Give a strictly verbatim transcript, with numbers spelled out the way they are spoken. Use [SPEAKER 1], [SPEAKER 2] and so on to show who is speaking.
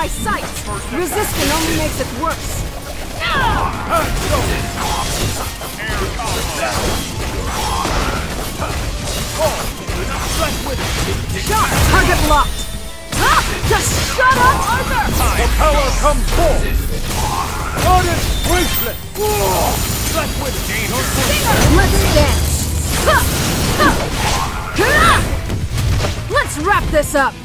[SPEAKER 1] my sight! Resisting only makes it worse! Shot! Target locked! Ah! Just shut up, Arthur!
[SPEAKER 2] The power comes forth! Ardent bracelet! Let's
[SPEAKER 1] dance! Let's wrap this up!